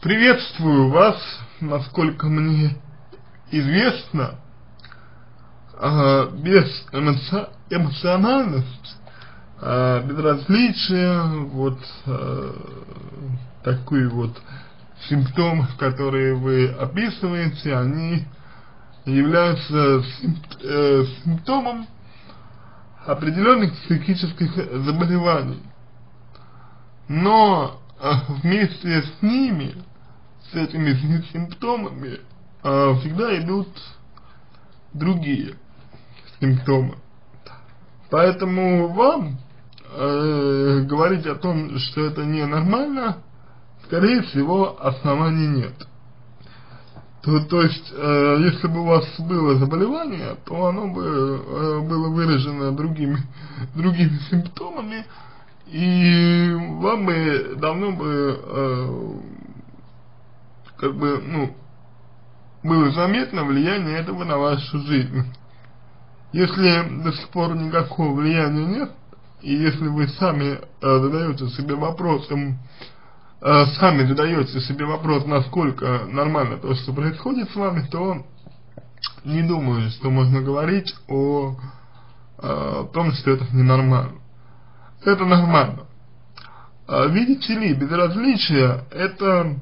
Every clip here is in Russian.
Приветствую вас, насколько мне известно, без эмоциональности, безразличия, вот такие вот симптомы, которые вы описываете, они являются симптомом определенных психических заболеваний. Но вместе с ними, с этими симптомами, всегда идут другие симптомы. Поэтому вам говорить о том, что это ненормально, скорее всего, оснований нет. То есть, если бы у вас было заболевание, то оно бы было выражено другими симптомами, и вам бы давно бы, было заметно влияние этого на вашу жизнь. Если до сих пор никакого влияния нет, и если вы сами задаете себе вопрос, насколько нормально то, что происходит с вами, то не думаю, что можно говорить о том, что это ненормально. Это нормально. Видите ли, безразличие — это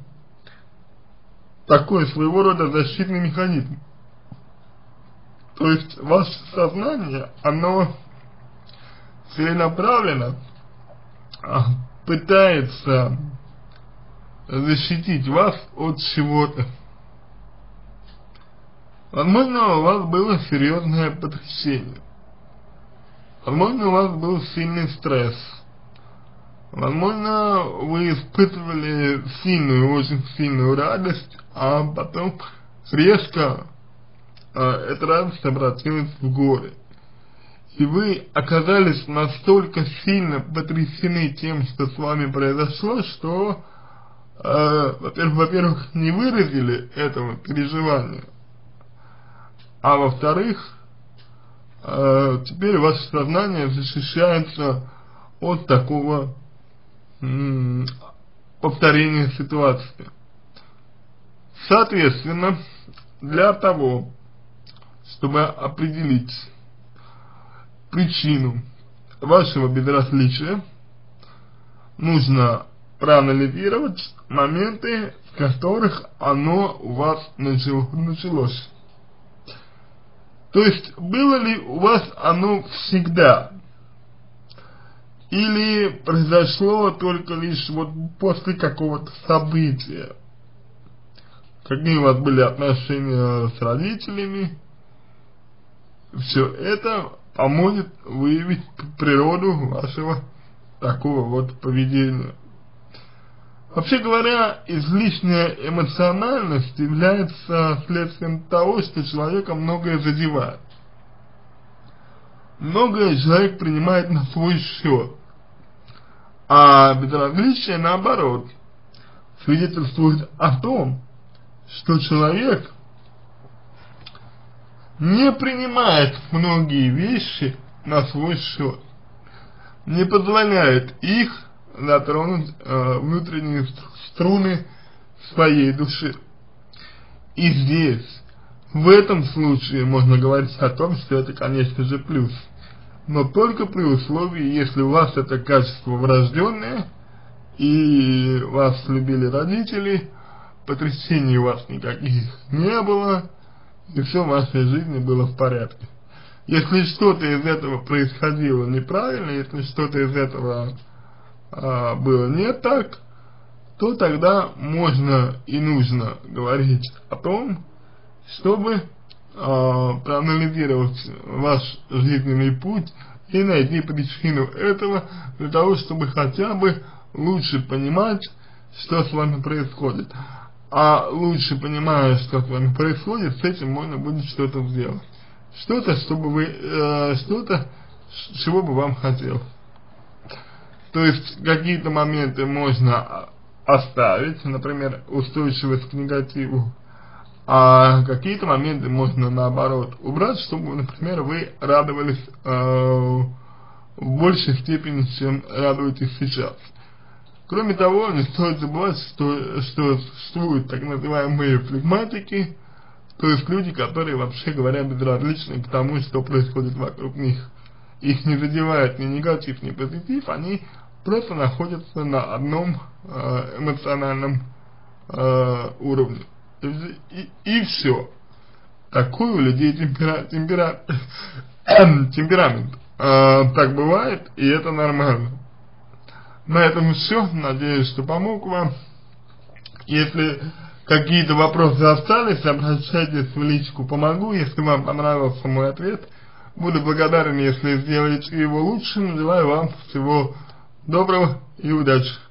такой своего рода защитный механизм. То есть ваше сознание, оно целенаправленно пытается защитить вас от чего-то. Возможно, у вас было серьезное потрясение. Возможно, у вас был сильный стресс. Возможно, вы испытывали очень сильную радость, а потом резко эта радость обратилась в горе. И вы оказались настолько сильно потрясены тем, что с вами произошло, что, во-первых, не выразили этого переживания, а во-вторых, теперь ваше сознание защищается от такого повторения ситуации. Соответственно, для того, чтобы определить причину вашего безразличия, нужно проанализировать моменты, в которых оно у вас началось. То есть, было ли у вас оно всегда? Или произошло только лишь вот после какого-то события? Какие у вас были отношения с родителями? Все это поможет выявить природу вашего такого вот поведения. Вообще говоря, излишняя эмоциональность является следствием того, что человека многое задевает. Многое человек принимает на свой счет, а безразличие, наоборот, свидетельствует о том, что человек не принимает многие вещи на свой счет, не позволяет их затронуть внутренние струны своей души. И здесь, в этом случае, можно говорить о том, что это, конечно же, плюс. Но только при условии, если у вас это качество врожденное, и вас любили родители, потрясений у вас никаких не было, и все в вашей жизни было в порядке. Если что-то из этого происходило неправильно, если что-то из этого было не так, то тогда можно и нужно говорить о том, чтобы проанализировать ваш жизненный путь и найти причину этого, для того, чтобы хотя бы лучше понимать, что с вами происходит. А лучше понимая, что с вами происходит, с этим можно будет что-то сделать. Что-то, чего бы вам хотелось. То есть какие-то моменты можно оставить, например, устойчивость к негативу, а какие-то моменты можно наоборот убрать, чтобы, например, вы радовались в большей степени, чем радуетесь сейчас. Кроме того, не стоит забывать, что существуют так называемые флегматики, то есть люди, которые, вообще говоря, безразличны к тому, что происходит вокруг них. Их не задевает ни негатив, ни позитив, они просто находятся на одном эмоциональном уровне. И все. Такой у людей темперамент. Так бывает, и это нормально. На этом все. Надеюсь, что помог вам. Если какие-то вопросы остались, обращайтесь в личку, помогу. Если вам понравился мой ответ, буду благодарен, если сделаете его лучше. Желаю вам всего доброго и удачи.